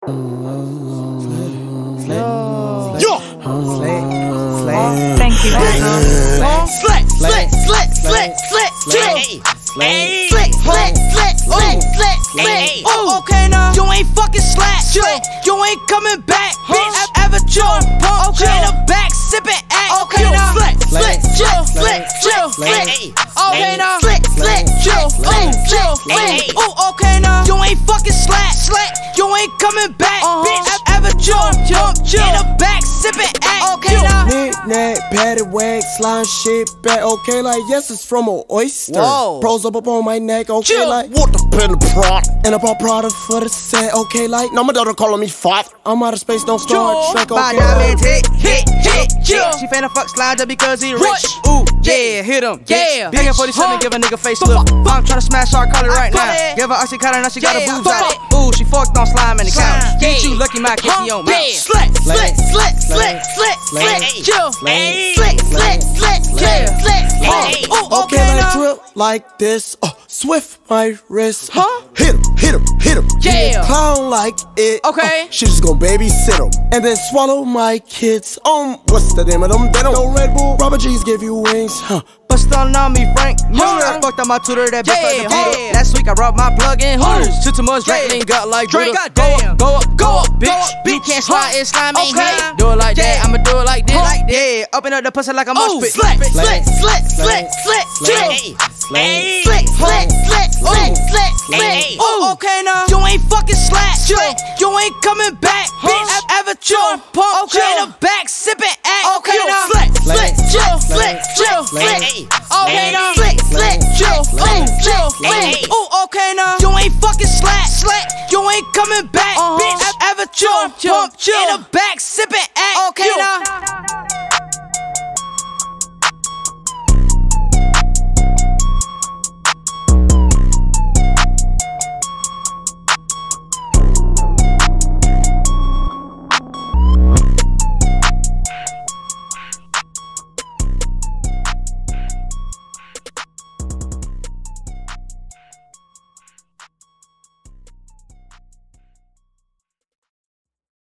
Yo! Thank you. Okay now, you ain't fucking Slatt. You ain't coming back, bitch. Ever chill, pump in the back, sipping act. Okay now, chill. Okay now, chill. Okay now, you ain't fucking Slatt. You ain't coming back, bitch. Ever chill, pump in the back, sipping act. Okay now. Knick-knack, paddywhack, slime shit back. Okay, like yes, it's from an oyster. Whoa. Pros up on my neck. Okay, Chill. like what the pen of prod. And I bought product for the set. Okay, like now my daughter calling me fat. I'm out of space, don't Star Trek. My Okay, diamond hit. She finna fuck Slide just because he rich. Ooh, yeah, hit him. Yeah, big 47, give a nigga face look. I'm tryna smash our collar right now. Give her oxycontin, now she got her boobs out. Ooh, she fucked on slime in the couch. Get you lucky, my kissy on mouth. Slick. Chill. okay, like drip like this. Swift my wrist. Hit him. Yeah. Clown like it. Okay. She just gon' babysit him. And then swallow my kids. What's the name of them? They don't know Red Bull. Robert G's give you wings. But stunning on me, Frank Miller. I fucked on my tutor, that bitch like the Buddha. Last week I rubbed my plug in Hooters. Too much rattling, got like Drake. Go up, bitch. You can't slide, it's slime ain't here. Do it like that, I'ma do it like this. Yeah, open up the pussy like a mosh pit. Slatt. Okay now, you ain't fucking Slatt. You ain't coming back, bitch. Ever chill, pump in the back, sipping act. Okay now, chill. Okay now, chill. Okay now, you ain't fucking Slatt. You ain't coming back, bitch. Ever chill, pump in the back, sipping